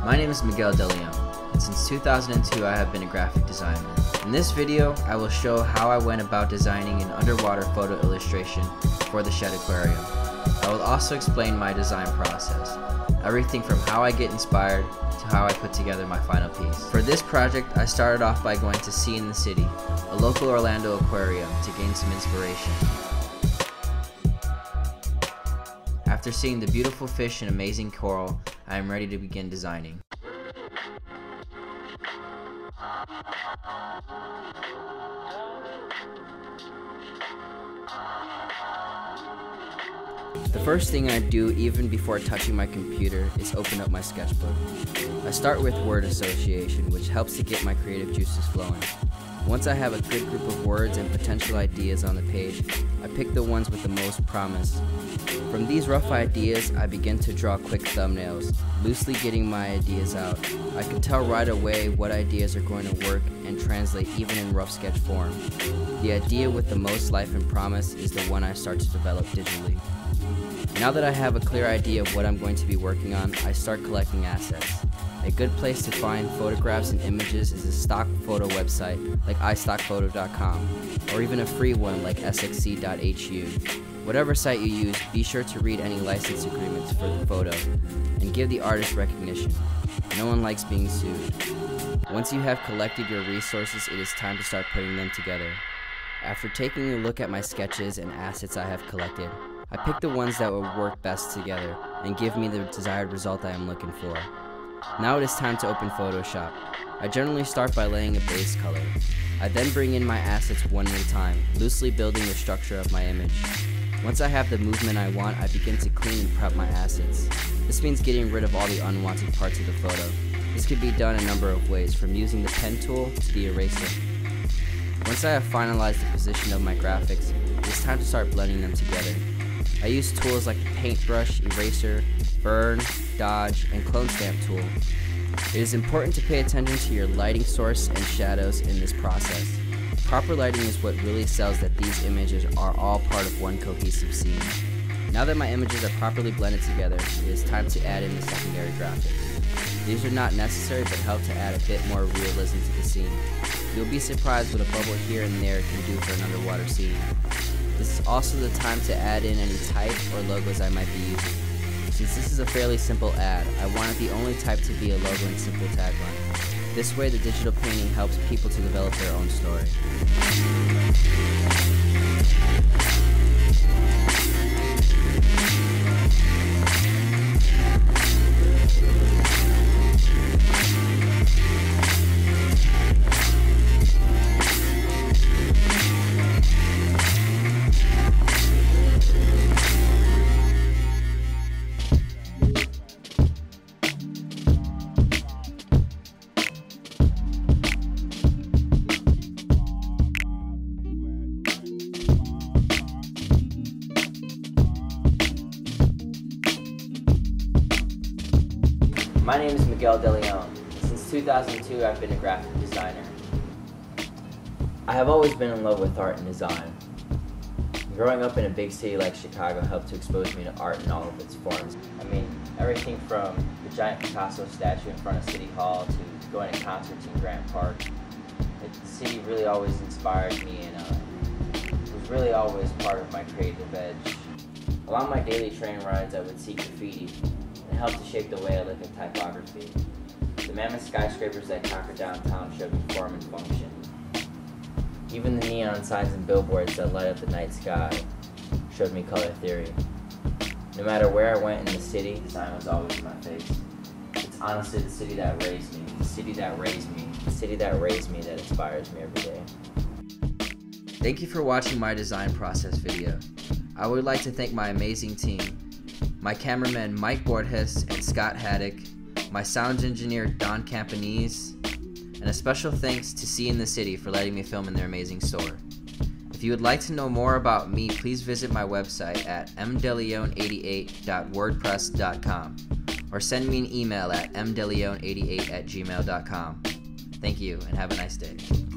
My name is Miguel De Leon, and since 2002 I have been a graphic designer. In this video, I will show how I went about designing an underwater photo illustration for the Shedd Aquarium. I will also explain my design process, everything from how I get inspired to how I put together my final piece. For this project, I started off by going to Sea in the City, a local Orlando aquarium, to gain some inspiration. After seeing the beautiful fish and amazing coral, I am ready to begin designing. The first thing I do, even before touching my computer, is open up my sketchbook. I start with word association, which helps to get my creative juices flowing. Once I have a good group of words and potential ideas on the page, I pick the ones with the most promise. From these rough ideas, I begin to draw quick thumbnails, loosely getting my ideas out. I can tell right away what ideas are going to work and translate even in rough sketch form. The idea with the most life and promise is the one I start to develop digitally. Now that I have a clear idea of what I'm going to be working on, I start collecting assets. A good place to find photographs and images is a stock photo website like istockphoto.com, or even a free one like sxc.hu. Whatever site you use, be sure to read any license agreements for the photo, and give the artist recognition. No one likes being sued. Once you have collected your resources, it is time to start putting them together. After taking a look at my sketches and assets I have collected, I pick the ones that will work best together and give me the desired result I am looking for. Now it is time to open Photoshop. I generally start by laying a base color. I then bring in my assets one at a time, loosely building the structure of my image. Once I have the movement I want, I begin to clean and prep my assets. This means getting rid of all the unwanted parts of the photo. This can be done a number of ways, from using the pen tool to the eraser. Once I have finalized the position of my graphics, it is time to start blending them together. I use tools like the paintbrush, eraser, burn, dodge, and clone stamp tool. It is important to pay attention to your lighting source and shadows in this process. Proper lighting is what really sells that these images are all part of one cohesive scene. Now that my images are properly blended together, it is time to add in the secondary graphics. These are not necessary but help to add a bit more realism to the scene. You'll be surprised what a bubble here and there can do for an underwater scene. This is also the time to add in any type or logos I might be using. Since this is a fairly simple ad, I wanted the only type to be a logo and simple tagline. This way the digital painting helps people to develop their own story. My name is Miguel De Leon. Since 2002, I've been a graphic designer. I have always been in love with art and design. Growing up in a big city like Chicago helped to expose me to art in all of its forms. I mean, everything from the giant Picasso statue in front of City Hall to going to concerts in Grant Park. The city really always inspired me and was really always part of my creative edge. Along my daily train rides, I would see graffiti. It helped to shape the way I look at typography. The mammoth skyscrapers that conquer downtown showed me form and function. Even the neon signs and billboards that light up the night sky showed me color theory. No matter where I went in the city, design was always in my face. It's honestly the city that raised me, the city that raised me, the city that raised me that inspires me every day. Thank you for watching my design process video. I would like to thank my amazing team, my cameramen Mike Borges and Scott Haddock, my sound engineer Don Campanese, and a special thanks to Sea in the City for letting me film in their amazing store. If you would like to know more about me, please visit my website at mdeleon88.wordpress.com or send me an email at mdeleon88@gmail.com. Thank you and have a nice day.